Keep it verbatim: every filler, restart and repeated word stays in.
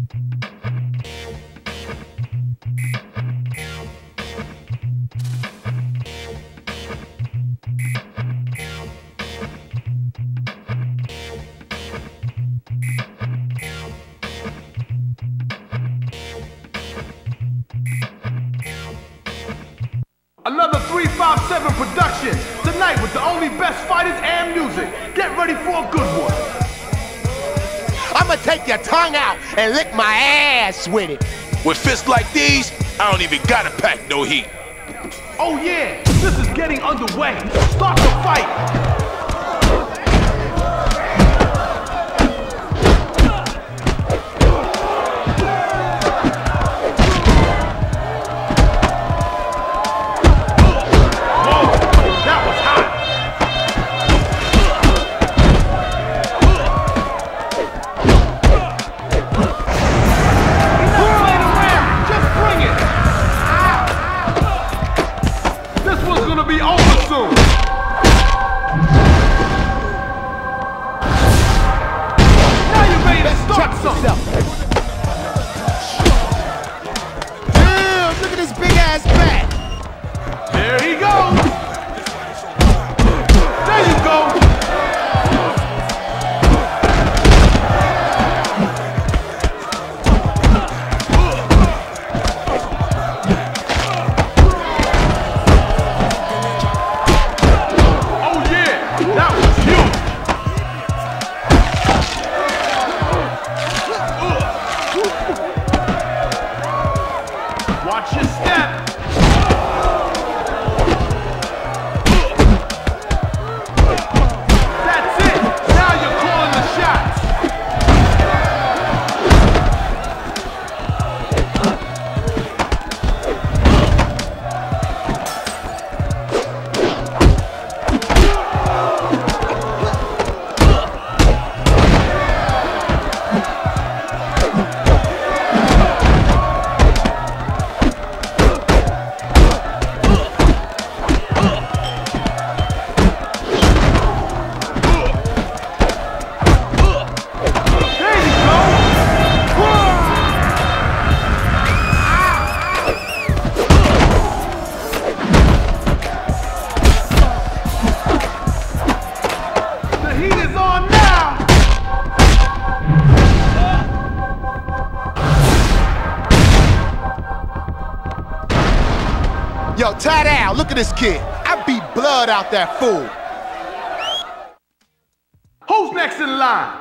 Another three five seven production, tonight with the only best fighters and music. Get ready for a good one. I'ma take your tongue out and lick my ass with it. With fists like these, I don't even gotta pack no heat. Oh yeah, this is getting underway. Start the fight. Damn, look at this big ass back. There he goes. There you go. Oh yeah, that was huge. Watch your step. That's it. Now you're calling the shots. Yo, tie down, look at this kid. I beat blood out that fool. Who's next in line?